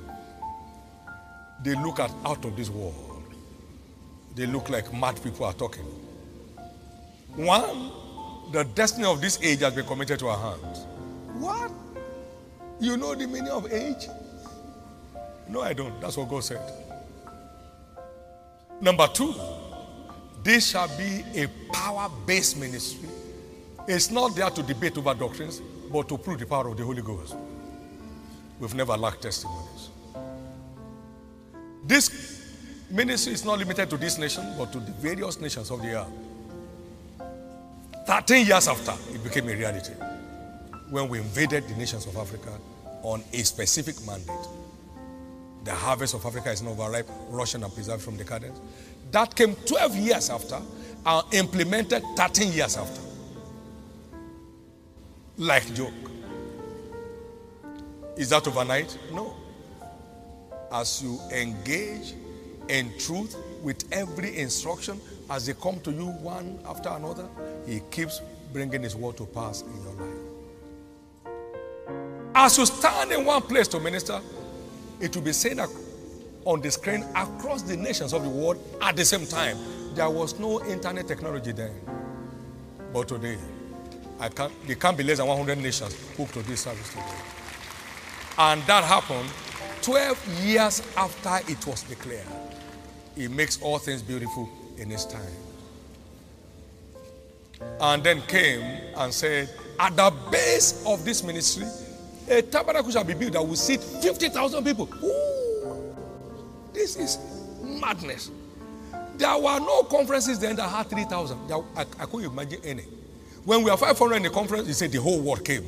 They look out of this world. They look like mad people are talking. One, the destiny of this age has been committed to our hands. What? You know the meaning of age? No, I don't. That's what God said. Number two, this shall be a power-based ministry. It's not there to debate over doctrines, but to prove the power of the Holy Ghost. We've never lacked testimonies. This ministry is not limited to this nation, but to the various nations of the earth. 13 years after, it became a reality when we invaded the nations of Africa on a specific mandate. The harvest of Africa is not overripe, Russian and preserved from decadence. That came 12 years after and implemented 13 years after. Like joke. Is that overnight? No. As you engage in truth with every instruction, as they come to you one after another, he keeps bringing his word to pass in your life. As you stand in one place to minister, it will be seen on the screen across the nations of the world at the same time. There was no internet technology then. But today, there can't be less than 100 nations hooked to this service today. And that happened 12 years after it was declared. He makes all things beautiful in his time. And then came and said, at the base of this ministry, a tabernacle shall be built that will seat 50,000 people. Ooh, this is madness. There were no conferences then that had 3,000. I couldn't imagine any. When we were 500 in the conference, he said the whole world came.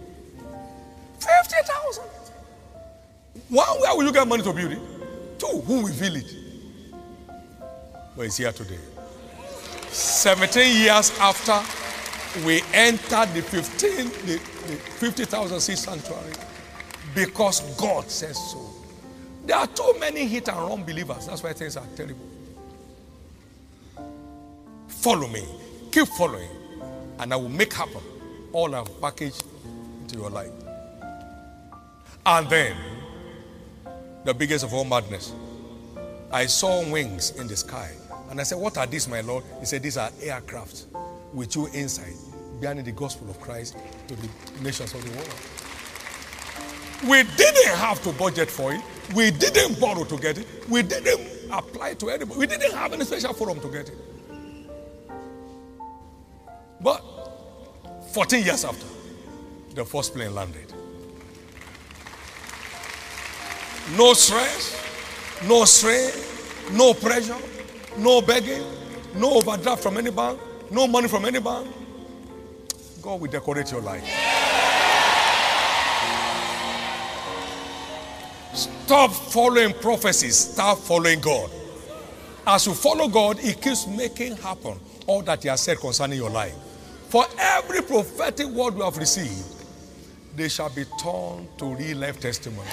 50,000. One, where will you get money to build it? Two, who will fill it? But it's here today. 17 years after we entered the 50,000 seat sanctuary, because God says so. There are too many hit and run believers. That's why things are terrible. Follow me. Keep following. And I will make happen all I've packaged into your life. And then, the biggest of all madness, I saw wings in the sky. And I said, what are these, my Lord? He said, these are aircraft with you inside, bearing the gospel of Christ to the nations of the world. We didn't have to budget for it. We didn't borrow to get it. We didn't apply to anybody. We didn't have any special forum to get it. But 14 years after, the first plane landed. No stress, no strain, no pressure, no begging, no overdraft from any bank, no money from any bank. God will decorate your life. Stop following prophecies, start following God. As you follow God, he keeps making happen all that he has said concerning your life. For every prophetic word we have received, they shall be turned to real life testimony.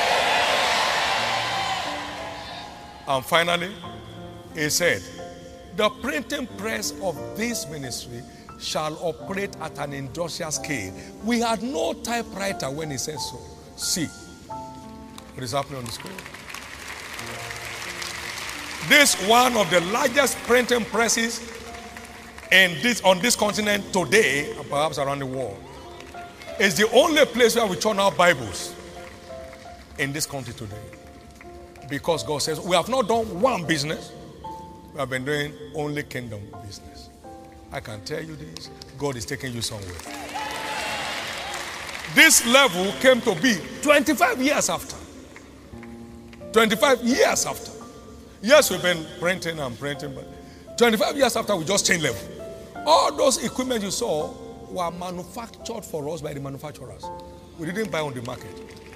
And finally, he said, the printing press of this ministry shall operate at an industrial scale. We had no typewriter when he said so. See what is happening on the screen. This one of the largest printing presses on this continent today, and perhaps around the world, is the only place where we turn out Bibles in this country today. Because God says, we have not done one business. We have been doing only kingdom business. I can tell you this, God is taking you somewhere. This level came to be 25 years after. 25 years after. Yes, we've been printing and printing, but 25 years after, we just changed level. All those equipment you saw were manufactured for us by the manufacturers. We didn't buy on the market.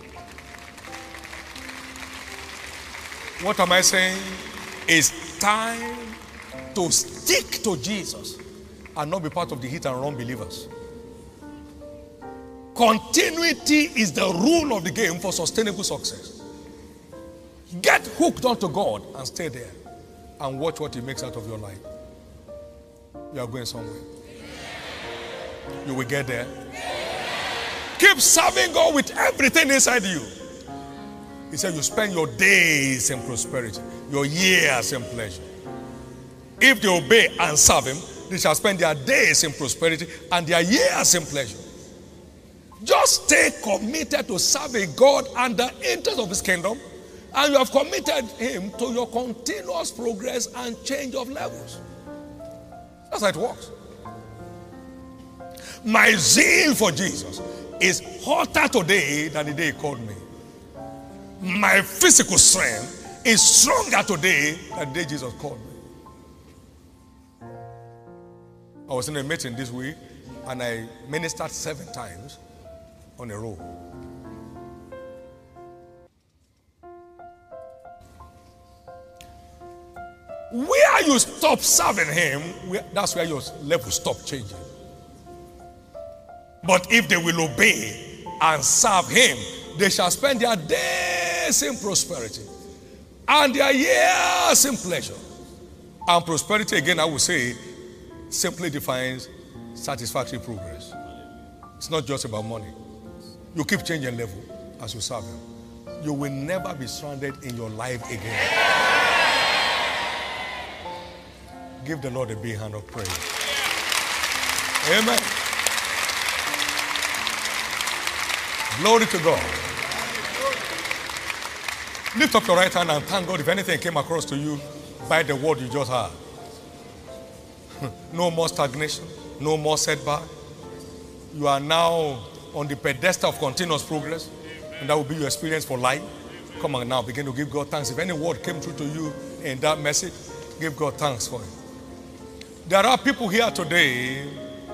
What am I saying? It's time to stick to Jesus and not be part of the hit and run believers. Continuity is the rule of the game for sustainable success. Get hooked onto God and stay there and watch what He makes out of your life. You are going somewhere. You will get there. Keep serving God with everything inside you. He said you spend your days in prosperity, your years in pleasure. If they obey and serve Him, they shall spend their days in prosperity and their years in pleasure. Just stay committed to serving God and the interest of His kingdom, and you have committed Him to your continuous progress and change of levels. That's how it works. My zeal for Jesus is hotter today than the day He called me. My physical strength is stronger today than the day Jesus called me. I was in a meeting this week and I ministered 7 times on a row. Where you stop serving Him, that's where your level stop changing. But if they will obey and serve Him, they shall spend their days in prosperity and their years in pleasure. And prosperity, again, I will say, simply defines satisfactory progress. It's not just about money. You keep changing level as you serve Him. You will never be stranded in your life again. Give the Lord a big hand of praise. Amen. Glory to God. Lift up your right hand and thank God if anything came across to you by the word you just heard. No more stagnation, no more setback. You are now on the pedestal of continuous progress, and that will be your experience for life. Come on now, begin to give God thanks. If any word came through to you in that message, give God thanks for it. There are people here today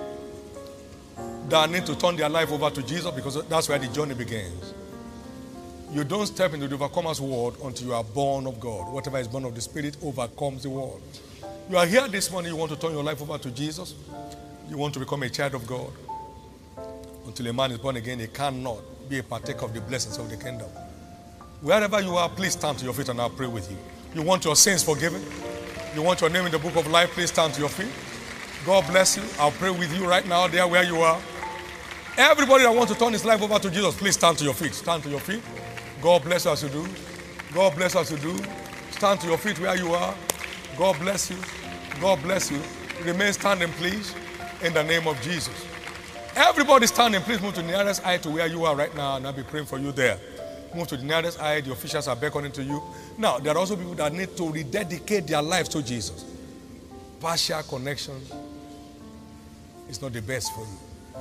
that need to turn their life over to Jesus, because that's where the journey begins. You don't step into the overcomer's world until you are born of God. Whatever is born of the Spirit overcomes the world. You are here this morning, you want to turn your life over to Jesus. You want to become a child of God. Until a man is born again, he cannot be a partaker of the blessings of the kingdom. Wherever you are, please stand to your feet and I'll pray with you. You want your sins forgiven? You want your name in the book of life? Please stand to your feet. God bless you. I'll pray with you right now, there where you are. Everybody that wants to turn his life over to Jesus, please stand to your feet. Stand to your feet. God bless you as you do. God bless you as you do. Stand to your feet where you are. God bless you. God bless you. Remain standing, please, in the name of Jesus. Everybody standing, please move to the nearest eye to where you are right now, and I'll be praying for you there. Move to the nearest eye. The officials are beckoning to you. Now, there are also people that need to rededicate their lives to Jesus. Partial connection is not the best for you.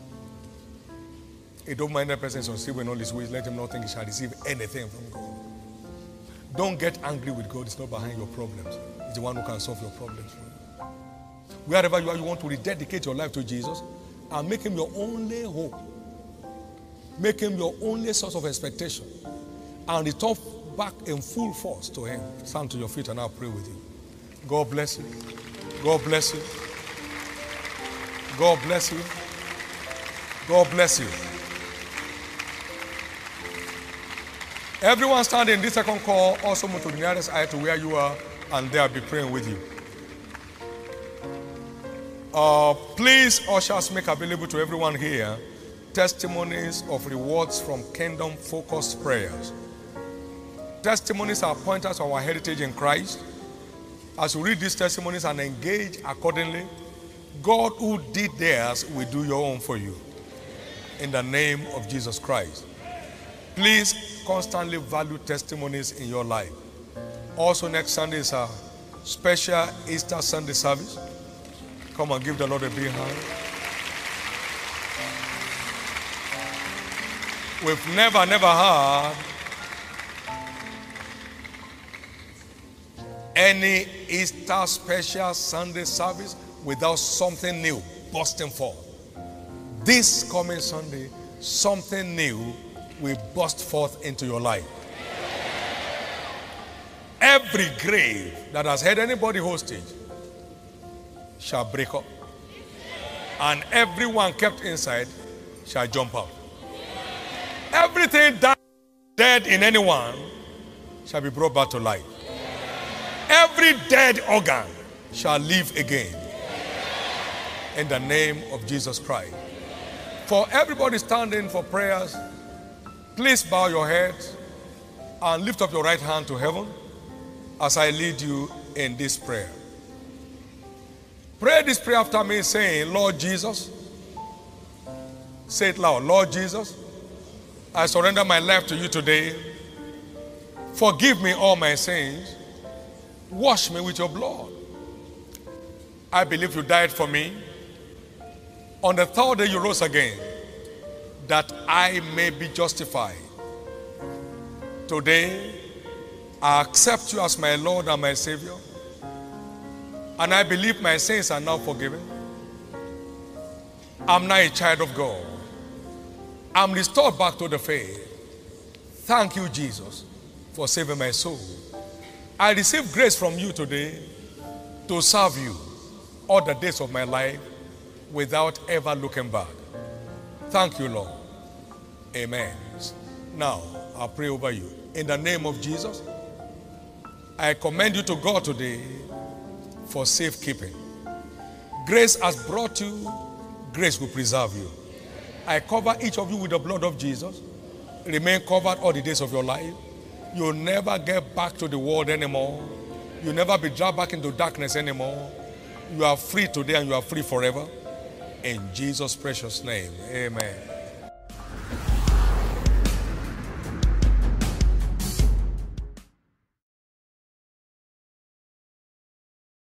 A double-minded person is unstable in all his ways. Let him not think he shall receive anything from God. Don't get angry with God. It's not behind your problems. It's the one who can solve your problems for you. Wherever you are, you want to rededicate your life to Jesus and make Him your only hope. Make Him your only source of expectation. And return back in full force to Him. Stand to your feet and I'll pray with you. God bless you. God bless you. God bless you. God bless you. Everyone standing in this second call, also move to the nearest eye to where you are, and they'll be praying with you. Please, ushers, make available to everyone here testimonies of rewards from kingdom-focused prayers. Testimonies are pointers to our heritage in Christ. As you read these testimonies and engage accordingly, God who did theirs will do your own for you. In the name of Jesus Christ. Please constantly value testimonies in your life. Also next Sunday is a special Easter Sunday service. Come on, give the Lord a big hand. We've never had any Easter special Sunday service without something new busting forth. This coming Sunday, something new will burst forth into your life. Every grave that has held anybody hostage shall break up, and everyone kept inside shall jump out. Everything that dead in anyone shall be brought back to life. Every dead organ shall live again. In the name of Jesus Christ. For everybody standing for prayers, please bow your heads and lift up your right hand to heaven as I lead you in this prayer. Pray this prayer after me, saying, Lord Jesus, say it loud, Lord Jesus, I surrender my life to you today. Forgive me all my sins. Wash me with your blood. I believe you died for me. On the third day you rose again, that I may be justified. Today, I accept you as my Lord and my Savior, and I believe my sins are now forgiven. I'm now a child of God. I'm restored back to the faith. Thank you, Jesus, for saving my soul. I receive grace from you today to serve you all the days of my life without ever looking back. Thank you, Lord. Amen. Now, I'll pray over you. In the name of Jesus, I commend you to God today for safekeeping. Grace has brought you, grace will preserve you. I cover each of you with the blood of Jesus. Remain covered all the days of your life. You'll never get back to the world anymore. You'll never be dragged back into darkness anymore. You are free today and you are free forever. In Jesus' precious name, amen.